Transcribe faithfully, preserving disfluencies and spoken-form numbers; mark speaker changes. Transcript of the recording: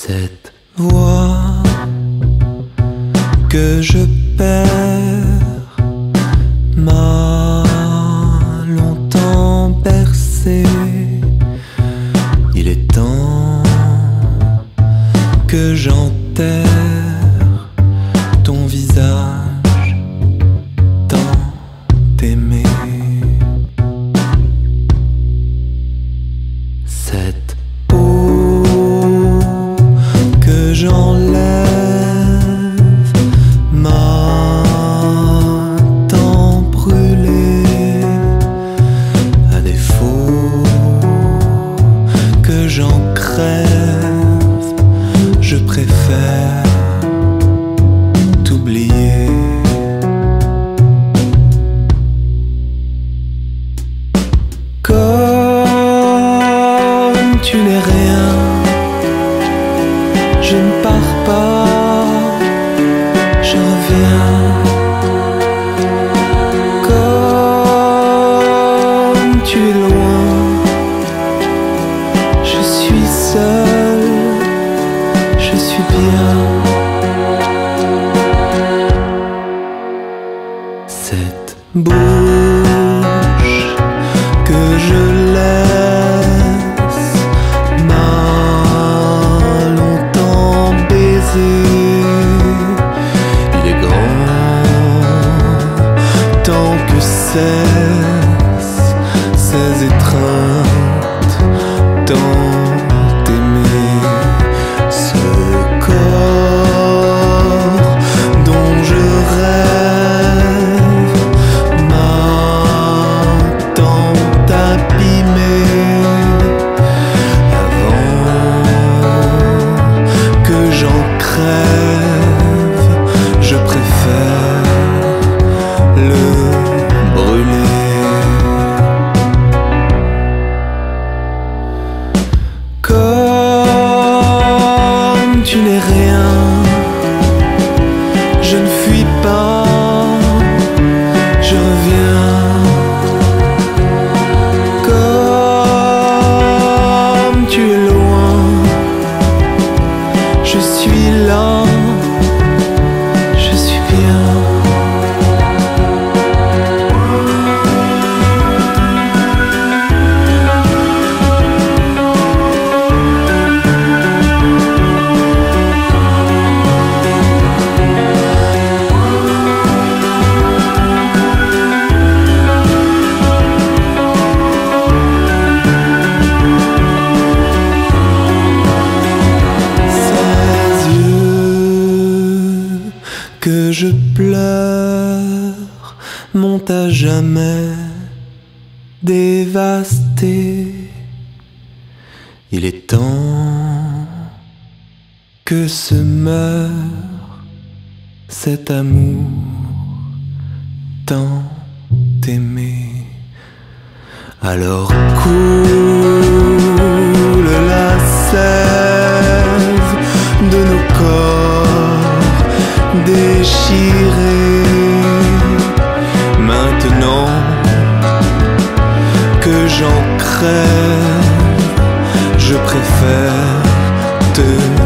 Speaker 1: Cette voix que je perds m'a longtemps bercé. Il est temps que j'enterre ton visage tant aimé. Cette peau que j'enlève m'a tant brûlé. À défaut que j'en crève, je préfère t'oublier. Comme tu n'es rien, je ne pars pas, je reviens. Comme tu es loin, je suis seul, je suis bien. Cette bouche que je laisse m'a longtemps baisé. Il est grand temps que cessent ces étreintes tant aimées. Ce corps dont je rêve m'a tant abîmé. Avant que j'en crève, je préfère le brûler. Comme tu n'es rien, je ne fuis pas, je reviens. Comme tu es loin, je suis là, je suis bien. Ces yeux que je pleure m'ont à jamais dévasté. Il est temps que se meure cet amour tant aimé. Alors coule la sève de nos corps déchirés. Maintenant que j'en crève, je préfère te